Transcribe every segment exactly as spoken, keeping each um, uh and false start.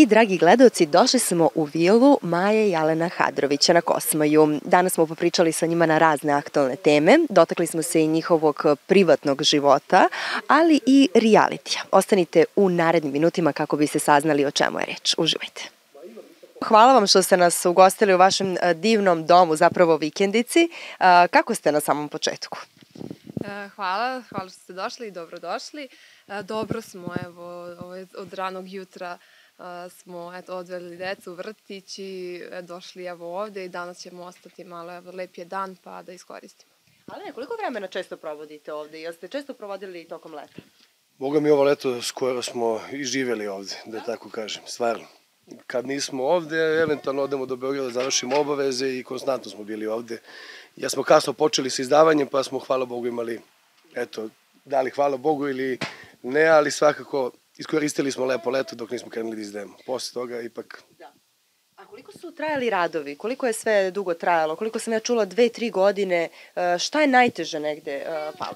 dragi gledaoci, došli smo u vilu Maje i Alena Hadrovića na Kosmaju. Danas smo popričali sa njima na razne aktualne teme, dotakli smo se i njihovog privatnog života, ali i realitija. Ostanite u narednim minutima kako bi se saznali o čemu je reč. Uživajte. Hvala vam što ste nas ugostili u vašem divnom domu, zapravo vikendici. Kako ste na samom početku? Hvala, hvala što ste došli i dobrodošli. Dobro smo, evo, od ranog jutra smo odveli decu u vrtić i došli evo ovde i danas ćemo ostati malo, evo, lep je dan pa da iskoristimo. Ali koliko vremena često provodite ovde? Jel ste često provodili tokom leta? Boga mi, ovo leto skoro smo i živjeli ovde, da tako kažem, stvarno. Kad nismo ovde, eventualno odemo do Beograda, završimo obaveze i konstantno smo bili ovde. Ja smo kasno počeli sa izdavanjem, pa smo, hvala Bogu, imali, eto, da li hvala Bogu ili ne, ali svakako iskoristili smo lepo leto dok nismo krenuli da izdajemo. Posle toga ipak... Da. A koliko su trajali radovi? Koliko je sve dugo trajalo? Koliko sam ja čula, dve, tri godine? Šta je najteže negde palo?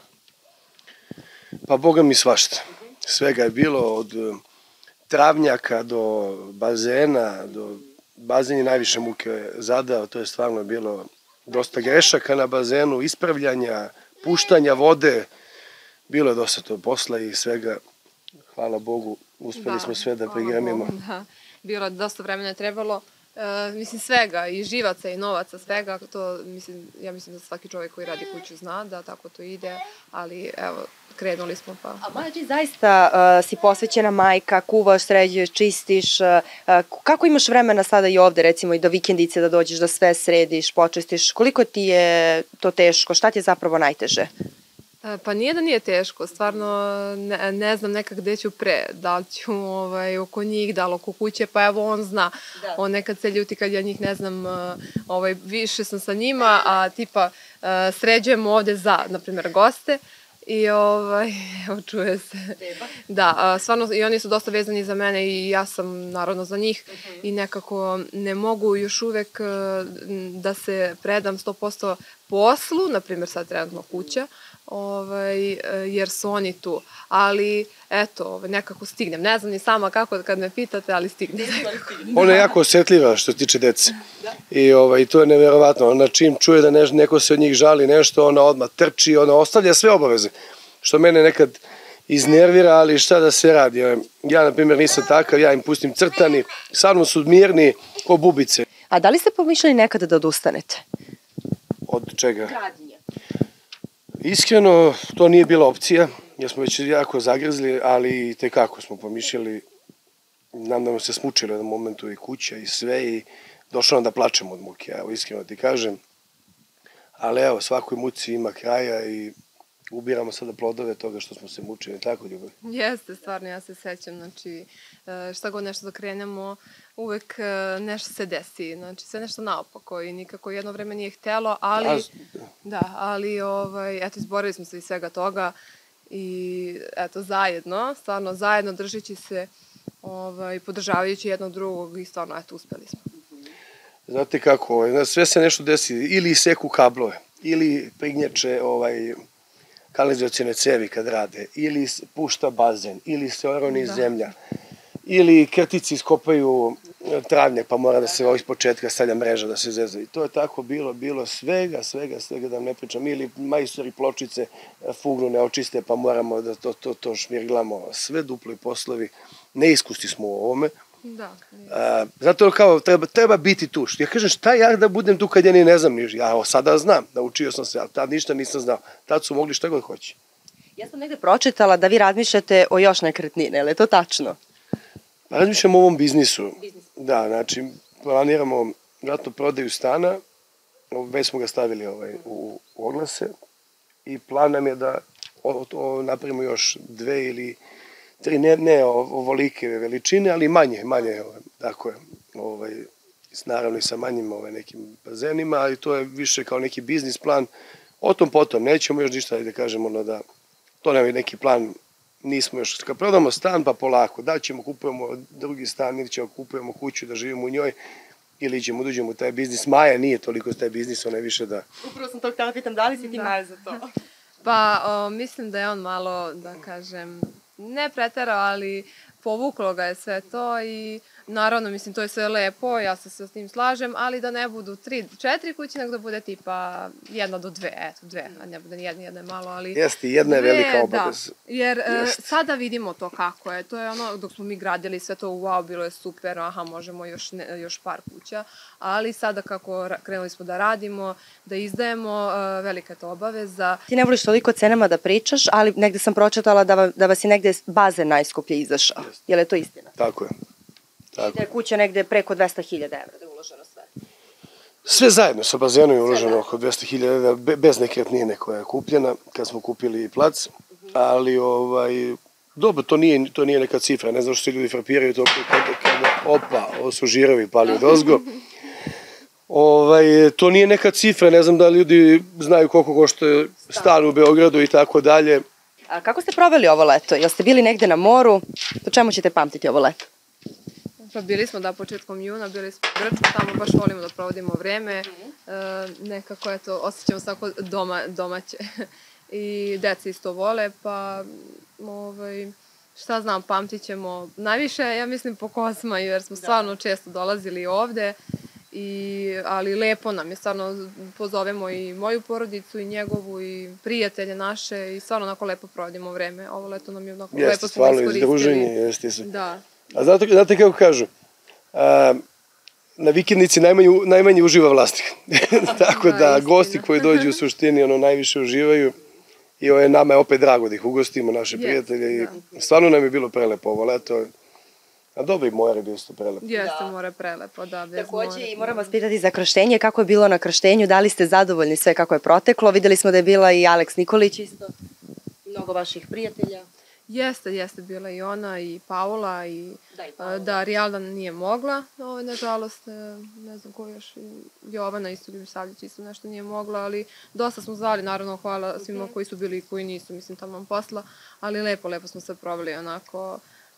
Pa Boga mi svašta. Svega je bilo od travnjaka do bazena, do bazen je najviše muke zadao, to je stvarno bilo dosta grešaka na bazenu, ispravljanja, puštanja vode, bilo je dosta to posla i svega, hvala Bogu, uspeli smo sve da prigremimo. Da, bilo je dosta vremena je trebalo, mislim svega, i živaca i novaca, svega, to mislim, ja mislim da svaki čovjek koji radi kuću zna da tako to ide, ali evo, krenuli smo pa... A Maja, ti zaista si posvećena majka, kuvaš, sređuješ, čistiš, kako imaš vremena sada i ovde, recimo i do vikendice da dođeš, da sve središ, počistiš, koliko ti je to teško, šta ti je zapravo najteže? Pa nije da nije teško, stvarno ne znam nekak gde ću pre, da li ću oko njih, da li oko kuće, pa evo on zna, on nekad se ljuti kad ja njih ne znam, više sam sa njima, a tipa sređujemo ovde za, na primjer, goste i evo čuje se. Da, stvarno i oni su dosta vezani za mene i ja sam naravno za njih i nekako ne mogu još uvek da se predam sto posto poslu, na primjer sad trenutno kuća, jer su oni tu, ali eto, nekako stignem, ne znam ni sama kako kad me pitate, ali stignem. Ona je jako osjetljiva što se tiče dece i to je nevjerovatno, ona čim čuje da neko se od njih žali nešto, ona odmah trči, ona ostavlja sve obaveze, što mene nekad iznervira, ali šta da se radi, ja na primjer nisam takav, ja im pustim crtani, sa mnom su mirni ko bubice. A da li ste pomišljali nekada da odustanete? Od čega? Iskreno, to nije bila opcija, jer smo već jako zagrzli, ali tekako smo pomišljali, nam da nam se smučilo na momentu i kuća i sve i došlo nam da plačemo od muke, evo iskreno ti kažem, ali evo svakoj muci ima kraja i ubiramo sada plodove toga što smo se mučili, tako ljubav? Jeste, stvarno, ja se sećam, znači šta god nešto da krenemo, uvek nešto se desi, znači sve nešto naopako i nikako jedno vreme nije htelo, ali, da, ali, eto, izborili smo se iz svega toga i, eto, zajedno, stvarno zajedno držeći se, podržavajući jednog drugog i stvarno, eto, uspeli smo. Znate kako, sve se nešto desi, ili seku kablove, ili prignječe, ovaj, kanalizacione cevi kad rade, ili pušta bazen, ili se oroni zemlja, ili krtici iskopaju travnjak pa mora da se iz početka stavlja mreža da se zeza. I to je tako bilo, bilo svega, svega, svega da vam ne pričam. Ili majstori pločice fugnu ne očiste pa moramo da to šmirglamo. Sve dupli poslovi, neiskusni smo u ovome. Zato kao treba biti tu. Ja kažem šta ja da budem tu kad ja ni ne znam niš. Ja sada znam, naučio sam se, ali tad ništa nisam znao. Tad su mogli šta god hoće. Ja sam negde pročitala da vi razmišljate o još nekretnine, je li to tačno? Razmišljamo o ovom biznisu. Da, znači planiramo vratno prodaju stana, već smo ga stavili u oglase i plan nam je da napravimo još dve ili tri, ne ovolike veličine, ali manje, manje, tako je, naravno i sa manjim nekim bazenima, ali to je više kao neki biznis plan, o tom potom, nećemo još ništa da kažemo da to nema neki plan, nismo još, kad prodamo stan pa polako, da ćemo kupujemo drugi stan ili ćemo kupujemo kuću da živimo u njoj ili ćemo uđemo u taj biznis. Maja nije toliko taj biznis, ona je više da... Upravo sam to htjela pitam, da li si ti Maja za to? Pa mislim da je on malo, da kažem, ne preterao, ali povuklo ga je sve to i naravno, mislim, to je sve lepo, ja se s tim slažem, ali da ne budu tri, četiri kuće, nego da bude tipa jedna do dve, eto, dve, a ne bude jedna, jedna je malo, ali... Jeste, jedna je velika obavez. Da, jer Jest. sada vidimo to kako je, to je ono, dok smo mi gradili sve to, wow, bilo je super, aha, možemo još, ne, još par kuća, ali sada kako krenuli smo da radimo, da izdajemo, velika je to obaveza. Ti ne voliš toliko o cenama da pričaš, ali negde sam pročitala da, da vas je negde bazen najskuplje izašao. Je li to istina? Tako je. Tako. Da je kuća negde preko dvesta hiljada evra da je uloženo sve. Sve zajedno sa bazenom je uloženo oko dvesta hiljada evra, bez nekretnine koja je kupljena, kad smo kupili plac, ali ovaj, dobro, to nije, to nije neka cifra, ne znam što se ljudi frapiraju to kada, kada opa, ovo su žirovi pali od ozgo. Ovaj, to nije neka cifra, ne znam da ljudi znaju koliko košta stan u Beogradu i tako dalje. A kako ste proveli ovo leto? Jel ste bili negde na moru? Po čemu ćete pamtiti ovo leto? Pa bili smo da početkom juna, bili smo u Grčku, tamo baš volimo da provodimo vreme, e, nekako eto, osjećamo svako doma, domaće i deca isto vole, pa ovaj, šta znam, pamtit ćemo najviše, ja mislim po Kosmaju, jer smo stvarno često dolazili ovde, i, ali lepo nam je, stvarno pozovemo i moju porodicu i njegovu i prijatelje naše i stvarno onako lepo provodimo vreme, ovo leto nam je onako jeste, lepo smo iskoristili. Jeste, stvarno izdruženje, jeste se. Da. A znate, znate kako kažu, a, na vikendnici najmanje, najmanje uživa vlasnik. Tako da, da gosti koji dođu u suštini ono najviše uživaju i ovo je, nama je opet drago da ih ugostimo, naše yes, prijatelje. I da. Stvarno nam je bilo prelepo ovo leto. A dobro i more je bilo isto prelepo. Jeste, da. More prelepo, da. Bez Takođe more. I moram vas pitati za krštenje, kako je bilo na krštenju, da li ste zadovoljni sve kako je proteklo? Videli smo da je bila i Aleks Nikolić isto, mnogo vaših prijatelja. Jeste, jeste bila i ona i Paula i da, i Paula. Da Rijalda nije mogla, ovaj, nažalost, ne znam ko još, Jovana isto, Ljubisavljić isto nešto nije mogla, ali dosta smo zvali, naravno hvala svima koji su bili i koji nisu, mislim tamo posla, ali lepo, lepo smo se proveli onako,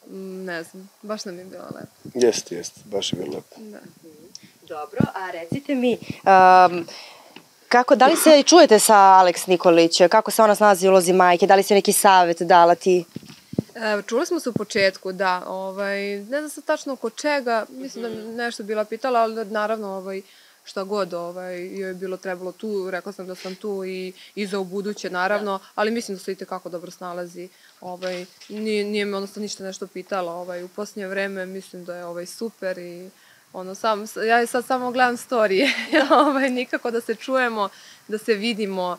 ne znam, baš nam je bilo lepo. Jeste, jeste, baš je bilo lepo. Da. Dobro, a recite mi, um, kako, da li se čujete sa Aleks Nikolić, kako se ona snalazi u ulozi majke, da li se neki savjet dala ti? E, čuli smo se u početku, da, ovaj, ne znam sad tačno oko čega, mislim da nešto bila pitala, ali naravno ovaj, šta god ovaj, joj je bilo trebalo tu, rekla sam da sam tu i, i za u buduće naravno, ali mislim da se i tekako dobro snalazi, ovaj, nije, nije me odnosno ništa nešto pitala, ovaj, u posljednje vreme mislim da je ovaj, super i ono, sam, ja sad samo gledam storije, ovaj, nikako da se čujemo, da se vidimo,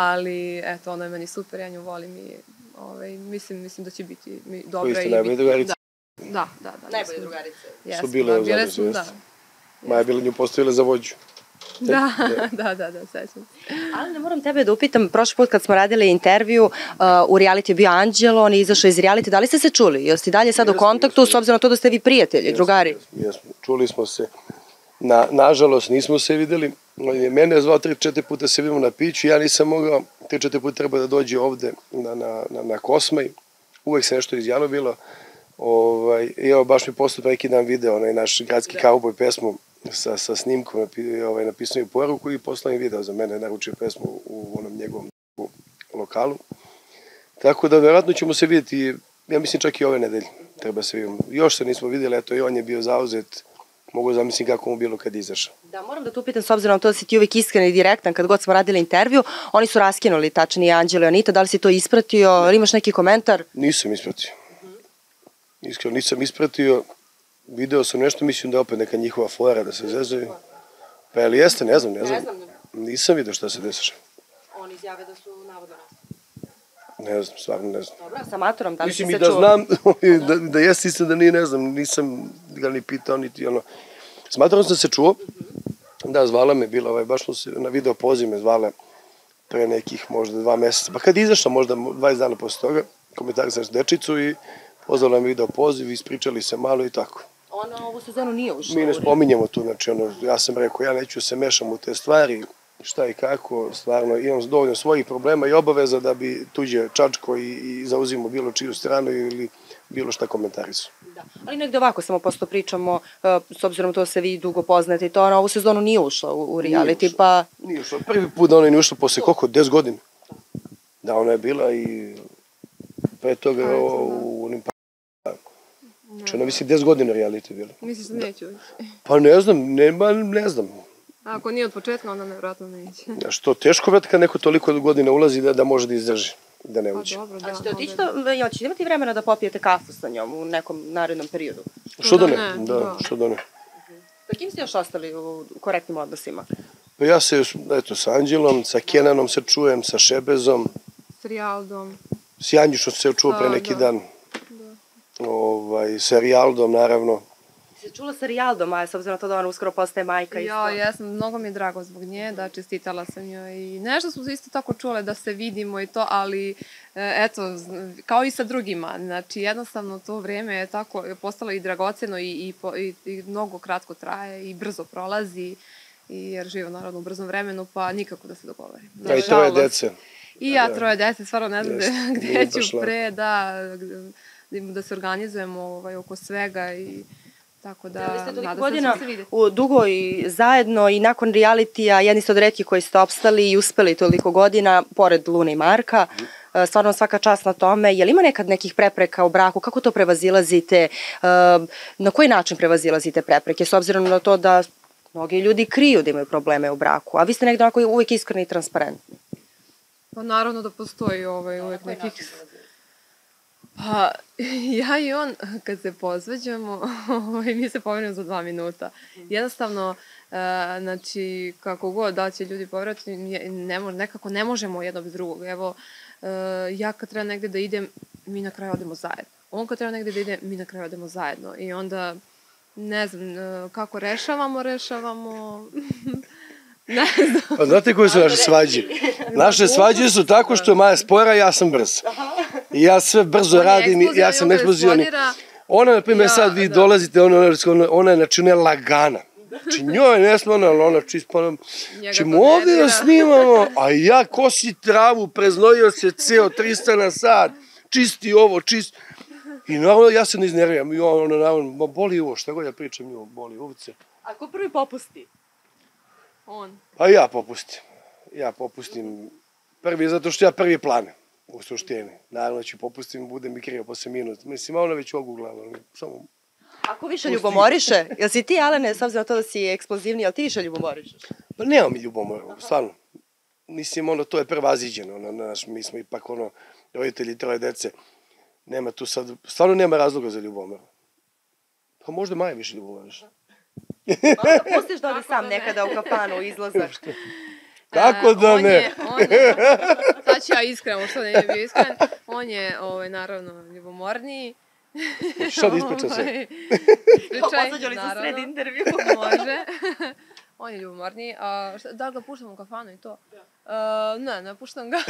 ali eto, ona je meni super, ja nju volim i ovaj, mislim, mislim da će biti dobra. Koji ste najbolje drugarice? Da, da, da. da najbolje drugarice. Yes, su bile u Zadružu, jeste. Maja je bila nju postavila za vođu. Da, da, da, da, sećam. Ali ne moram tebe da upitam, prošli put kad smo radili intervju, uh, u reality je bio Anđelo, on je izašao iz reality, da li ste se čuli? Jel ste dalje sad u kontaktu, s obzirom na to da ste vi prijatelji, jesmo, drugari? Jesmo, jesmo, čuli smo se. Na, nažalost, nismo se videli. Mene je zvao tri četiri puta se vidimo na piću, ja nisam mogao, tri četiri puta treba da dođe ovde na, na, na, na Kosmaj. Uvek se nešto izjavilo bilo. Ovaj, I evo, baš mi poslao neki dan video, onaj naš gradski kauboj pesmu sa, sa snimkom, napi, ovaj, napisao i poruku i poslao mi video za mene, naručio pesmu u onom njegovom lokalu. Tako da, verovatno ćemo se vidjeti, ja mislim čak i ove nedelje, treba se vidimo. Još se nismo vidjeli, eto i on je bio zauzet, mogu zamislim kako mu bilo kad izašao. Da, moram da tu pitam, s obzirom na to da si ti uvijek iskren i direktan, kad god smo radili intervju, oni su raskinuli tačnije Anđelo i Anita, da li si to ispratio, ili imaš neki komentar? Nisam ispratio. Iskreno nisam ispratio, video sam nešto, mislim da je opet neka njihova fora da se zezaju. Pa je li jeste, ne znam, ne znam. Nisam vidio šta se desiša. Oni izjave da su navodno nas. Ne znam, stvarno ne znam. Dobro, sa maturom, da li si se čuo? Mislim i da znam, da, da jeste istina da nije, ne znam, nisam ga ni pitao, niti ono. S maturom sam se čuo, da, zvala me, bila, ovaj, baš se na video poziv me zvala pre nekih možda dva meseca. Pa kad je izašla, možda dvadeset dana posle toga, komentarisali sam dečicu i pozvala me video poziv, ispričali se malo i tako. Ona ovu sezonu nije ušla. Mi ne spominjemo tu, znači ono, ja sam rekao, ja neću se mešam u te stvari, šta i kako, stvarno imam dovoljno svojih problema i obaveza da bi tuđe čačko i, i zauzimo bilo čiju stranu ili bilo šta komentarisu. Da. Ali negde ovako samo posto pričamo, uh, s obzirom to se vi dugo poznate i to, ona ovu sezonu nije ušla u, u reality, nije ušla, pa... Nije ušla, prvi put da ona nije ušla posle koliko, deset godina. Da, ona je bila i pre toga u onim pa... Če ona mislim deset godina reality bilo. Misliš da neću? Pa ne znam, nema, ne znam. Ako nije od početka, onda nevjerojatno neće. Što teško, brate, kad neko toliko godina ulazi da, da može da izdrži, da ne Pa uđe. dobro, da. A ćete otići to, jel ćete imati vremena da popijete kafu sa njom u nekom narednom periodu? Što da Da ne? ne, Da, da. što da ne. Sa kim ste još ostali u korektnim odnosima? Pa ja se, eto, sa Anđelom, sa Kenanom se čujem, sa Šebezom, S Rijaldom. s Janjušom se čuo pre Da, neki da. dan. Ovaj, sa Rijaldom, naravno. Se čula sa Rijaldom, a s obzirom na to da ona uskoro postaje majka isto. Ja, jesam, mnogo mi je drago zbog nje, da čestitala sam joj i nešto smo se isto tako čule da se vidimo i to, ali e, eto, z- kao i sa drugima, znači jednostavno to vrijeme je tako postalo i dragoceno i, i, po- i, i mnogo kratko traje i brzo prolazi, i jer živim naravno u brzom vremenu, pa nikako da se dogovorim. A i troje Nažalost. dece. I ja troje dece, stvarno ne znam Jeste, gde, nije gde baš ću lako. pre, da, da, da se organizujemo ovaj, oko svega i tako da, Vi ste toliko nadam se da godina ćemo se vidjeti. u dugo i zajedno i nakon realitija, jedni ste od retkih koji ste opstali i uspeli toliko godina, pored Lune i Marka. E, Stvarno svaka čast na tome. Je li ima nekad nekih prepreka u braku? Kako to prevazilazite? E, Na koji način prevazilazite prepreke? S obzirom na to da mnogi ljudi kriju da imaju probleme u braku, a vi ste negdje onako uvijek iskreni i transparentni. Pa naravno da postoji ovaj, uvijek nekih... Pa, ja i on, kad se posveđamo, ovaj, mi se poverimo za dva minuta. Jednostavno, e, znači, kako god da će ljudi povjerati, ne, mo- nekako ne možemo jedno bez drugog. Evo, e, ja kad treba negdje da idem, mi na kraju odemo zajedno. On kad treba negdje da ide, mi na kraju odemo zajedno. I onda, ne znam, e, kako rešavamo, rešavamo... ne znam. Pa znate koje su naše svađe? Naše svađe su tako što je Maja spora, ja sam brz. I ja sve brzo On je radim, i ja eksplozivan, sam on kad eksplozivan. eksplodira, Ona, na primjer, Ja, sad vi da. dolazite, ona, ona, ona je znači ne lagana. Znači njoj ne smo ona, ali ona čisto ono, Njega ćemo to ovdje da nervira. snimamo, a ja kosi travu, preznojio se ceo trista na sat, čisti ovo, čisti. I naravno ja se ne iznerviram, i ono, naravno, ma boli ovo, šta god ja pričam, nju, boli uvice. A ko prvi popusti? On. Pa ja popustim. Ja popustim prvi, zato što ja prvi plan u suštini. Naravno ću popustim, budem mi krivo posle minut. Mislim, a ona već ogugla, ali samo... Ako više ljubomoriše, jel si ti, Alene, s obzirom na to da si eksplozivniji, jel ti više ljubomorišeš? Pa nema mi ljubomora, stvarno. Mislim, ono, to je prevaziđeno. Ono, znaš, mi smo ipak, ono, roditelji troje dece. Nema tu sad, stvarno nema razloga za ljubomoru. Pa možda Maja više ljubomoriš. Onda pustiš da odi Kako sam da ne? nekada u kafanu, izlazak. Kako E, da on ne? Je, on je, sad ću ja iskreno, što ne je bio iskren, on je, ovaj, naravno, ljubomorniji. Šta da ispričam se? Ovaj, Ispričaj, Posvađali se naravno. sred intervju. Može. On je ljubomorniji. A, šta, da li ga puštam u kafanu i to? Da. ne, ne puštam ga.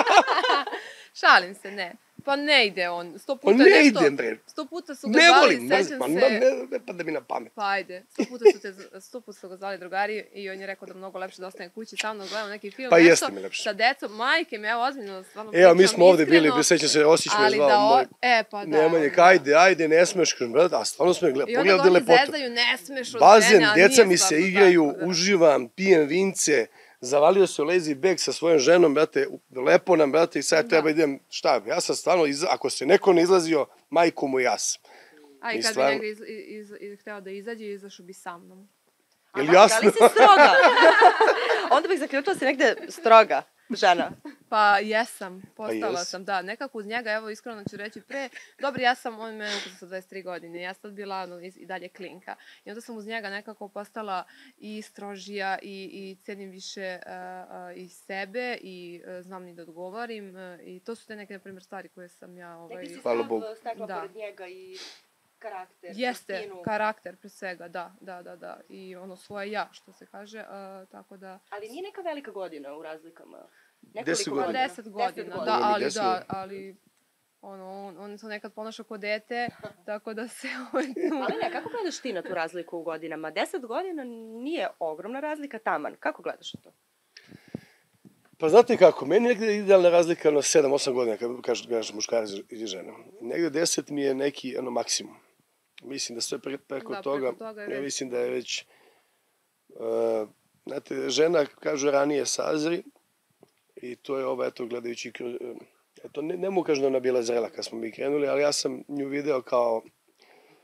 Šalim se, ne. Pa ne ide on. Sto Pa puta ne nešto, idem, bre. Sto puta su ga Ne zvali, volim, mrzim, sećam pa se. ne, ne, ne pada mi na pamet. Pa ajde, sto puta su te, sto puta su ga zvali drugari i on je rekao da mnogo lepše da ostane kući sa mnom, gledamo neki film, Pa nešto, jeste mi lepše. sa decom, majke mi, evo ozbiljno, stvarno Evo, mi pričam smo ovdje bili, iskreno, sećam se, Osić me ali zvao, da o- moj e, pa da, Nemanje, da. ajde, ajde, ne smeš, kažem, brate, a stvarno smo je gledali, I onda ga pogledali oni lepotu. zezaju, ne smeš od Bazen, mene, a nije djeca mi se stvarno igraju, tako, da. uživam, pijem vince, zavalio se u lazy bag sa svojom ženom, brate, lepo nam, brate, i sad Da. treba idem, šta, ja sam stvarno, iza- ako se neko ne izlazio, majku mu ja sam. A i I kad stvarno- bi negdje iz, iz, iz, hteo da izađe, izašao bi sa mnom. Jel Aha, jasno? Da li si stroga? Onda bih zaključila da si negde stroga žena. Pa jesam, postala jes. sam, da, nekako uz njega, evo iskreno ću reći pre, dobro ja sam, on mene upoznao sa dvadeset tri godine, ja sam tad bila ono, i, i dalje klinka. I onda sam uz njega nekako postala i strožija i, i cenim više uh, uh, i sebe i uh, znam i da odgovorim uh, i to su te neke, na primjer, stvari koje sam ja... Ovaj, Hvala Bogu. stekla Da. pored njega i karakter. Jeste, čistinu. karakter pre svega, da, da, da, da. I ono svoje ja, što se kaže, uh, tako da... Ali nije neka velika godina u razlikama. Deset Pa godina. deset godina, da, godina. ali Deset da, godina. ali ono, on, on se nekad ponaša kod dete, tako da se ovaj tu... Ali ne, kako gledaš ti na tu razliku u godinama? Deset godina nije ogromna razlika, taman. Kako gledaš na to? Pa znate kako, meni je negdje idealna razlika ono sedam osam godina, kad kažeš, kažeš muškarac i žena. Negdje deset mi je neki ono maksimum. Mislim da sve pre, preko Da, toga, preko toga je ja već- mislim da je već, uh, znate, žena, kažu, ranije sazri i to je ovo, eto, gledajući, kroz, eto, ne, ne mogu kažem da ona bila zrela kad smo mi krenuli, ali ja sam nju video kao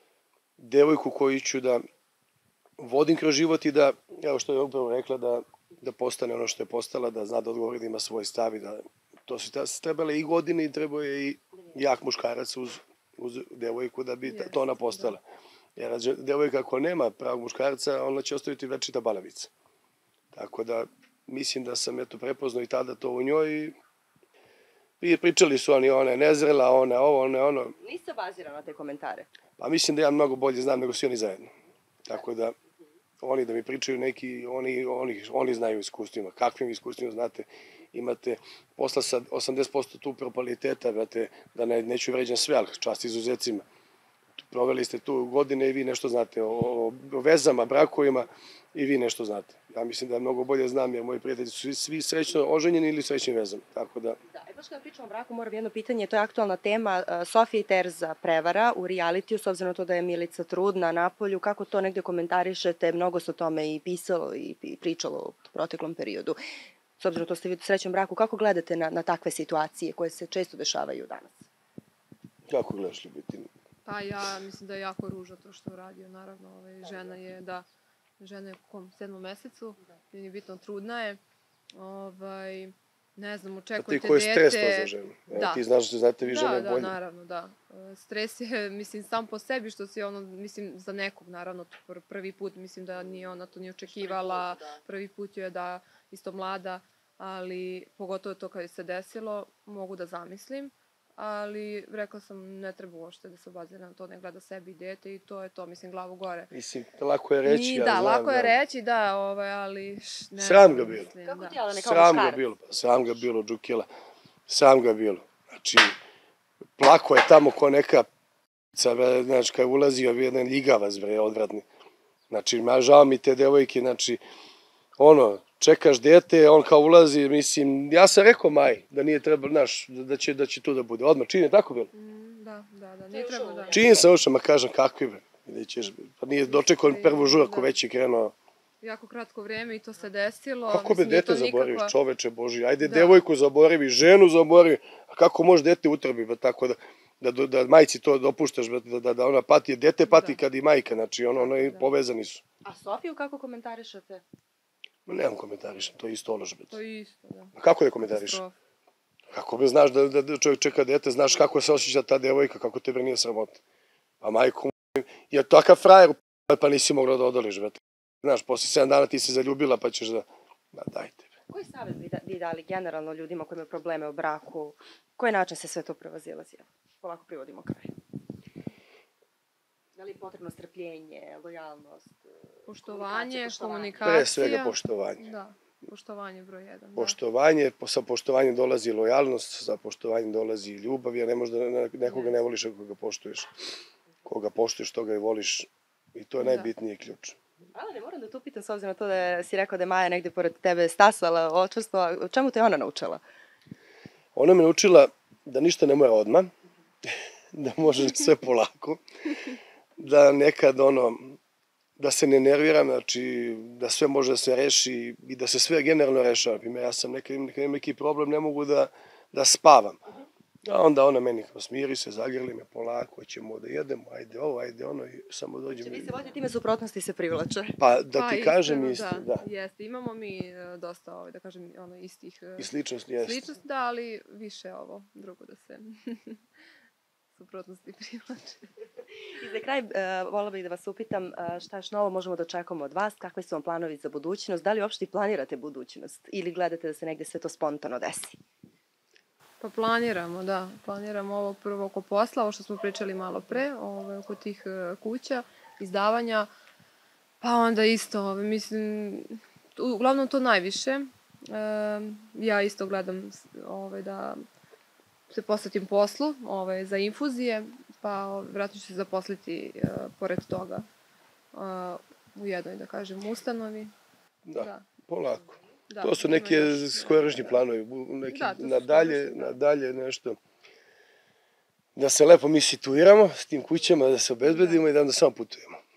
devojku koju ću da vodim kroz život i da, evo što je upravo rekla, da, da postane ono što je postala, da zna da odgovori, da ima svoj stav i da to su trebale i godine i trebao je i jak muškarac uz, uz devojku da bi to ona postala. Jer devojka ako nema pravog muškarca, ona će ostaviti večita balavica. Tako da mislim da sam eto prepoznao i tada to u njoj i pričali su oni, ona je nezrela, ona je ovo, ona je ono. Niste bazirano na te komentare? Pa mislim da ja mnogo bolje znam nego svi oni zajedno. Tako da oni da mi pričaju neki, oni, oni, oni znaju iskustvima. Kakvim iskustvima znate, imate posla sa osamdeset posto tu propaliteta, imate, da ne, neću vređam sve, ali čast izuzecima. Proveli ste tu godine i vi nešto znate o, o vezama, brakovima i vi nešto znate. Ja mislim da mnogo bolje znam jer moji prijatelji su svi, svi srećno oženjeni ili srećnim vezama. Tako da... Da, e baš kada pričam o braku moram jedno pitanje, to je aktualna tema, Sofija i Terza prevara u realitiju, s obzirom na to da je Milica trudna na polju, kako to negde komentarišete, mnogo se o tome i pisalo i pričalo u proteklom periodu. S obzirom na to ste vi u srećnom braku, kako gledate na, na takve situacije koje se često dešavaju danas? Kako gledaš, Ljubitin? Pa ja mislim da je jako ružno to što uradio, naravno, ovaj, žena je, da, žena je u kom sedmom mesecu, nije bitno, trudna je, ovaj, ne znam, očekujete dete. A ti koji je stres to za ženu? Da. Ti znaš da znate vi žene bolje. Da, da, naravno, da. Stres je, mislim, sam po sebi, što si ono, mislim, za nekog, naravno, prvi put, mislim da nije ona to nije očekivala, prvi put je da, isto mlada, ali pogotovo to kad je se desilo, mogu da zamislim. Ali rekla sam, ne treba uopšte da se obazira na to, ne gleda sebi i dete i to je to, mislim, glavu gore. Mislim, lako je reći, ja znam. Da, lako je reći, da, ali... Sram ga bilo. Kako ti, Jelena, kao Sram ga bilo, sram ga bilo, Džukila. Sram ga bilo. Znači, plako je tamo ko neka p***ca, znači, kad je ulazio, jedan ljigavac, bre, odvratni. Znači, žao mi te devojke, znači, ono, čekaš dete, on kao ulazi, mislim, ja sam rekao Maj, da nije trebalo, znaš, da će, da će tu da bude. Odmah, čini je tako bilo? Mm, da, da, da, nije trebalo, da. Čini sam ušao, ma kažem, kakvi be, vidjet ćeš, pa nije dočekao prvu žurku, već je krenuo. Jako kratko vrijeme i to se desilo. Kako be dete zaboriviš, čoveče Boži, ajde devojku zaborivi, ženu zaborivi, a kako može dete utrbi, ba, tako da, da, da majci to dopuštaš, da, da, da ona pati, dete pati kad i majka, znači, ono, ono, povezani su. A Sofiju kako komentarišete? Nemam komentarišem, to je isto ološ. To je isto, da. Kako da komentarišem? Kako be znaš da, da čovjek čeka dete, znaš kako se osjeća ta devojka, kako tebe nije sramota. Pa majku, je takav frajer, pa nisi mogla da odoliš, vete. Znaš, posle sedam dana ti se zaljubila, pa ćeš da... Ma dajte. Koji savjet bi, da, bi dali generalno ljudima koji imaju probleme u braku? Koji način se sve to prevazilazi? Polako privodimo kraj. Da li je potrebno strpljenje, lojalnost? Poštovanje, komunikacija. Pre svega poštovanje. Da, poštovanje broj jedan. Poštovanje, sa poštovanjem dolazi lojalnost, sa poštovanjem dolazi ljubav, jer ne možda nekoga ne voliš ako ga poštuješ. Koga poštuješ, toga i voliš i to je najbitniji ključ. Ali ne moram da tu pitam, s obzirom na to da si rekao da je Maja negde pored tebe stasala, očvrstila, o čemu te ona naučila? Ona me naučila da ništa ne mora odmah, da može sve polako, da nekad ono, da se ne nerviram, znači da sve može da se reši i da se sve generalno rešava. Primjer, ja sam nekad imam neki problem, ne mogu da, da spavam. A onda ona meni kao smiri se, zagrli me polako, ćemo da jedemo, ajde ovo, ajde ono i samo dođemo. Znači vi se vodite time suprotnosti se privlače? Pa da ti kažem isto, da. Jeste, imamo mi dosta, da kažem, istih... I sličnosti, jeste. Sličnosti, da, ali više ovo, drugo da se... suprotnosti privlače. I za kraj, voljela bih da vas upitam šta još novo možemo da očekujemo od vas, kakvi su vam planovi za budućnost, da li uopšte planirate budućnost ili gledate da se negde sve to spontano desi? Pa planiramo, da. Planiramo ovo prvo oko posla, ovo što smo pričali malo pre, ove, oko tih kuća, izdavanja, pa onda isto, ove, mislim, uglavnom to najviše. E, ja isto gledam ove, da se posvetim poslu ove, za infuzije, pa vratno ću se zaposliti e, pored toga e, u jednoj, da kažem, ustanovi. Da, da. Polako. Da, to su neki skorašnji planovi, neki da, nadalje, da. nadalje nešto. Da se lepo mi situiramo s tim kućama, da se obezbedimo da. i da onda samo putujemo.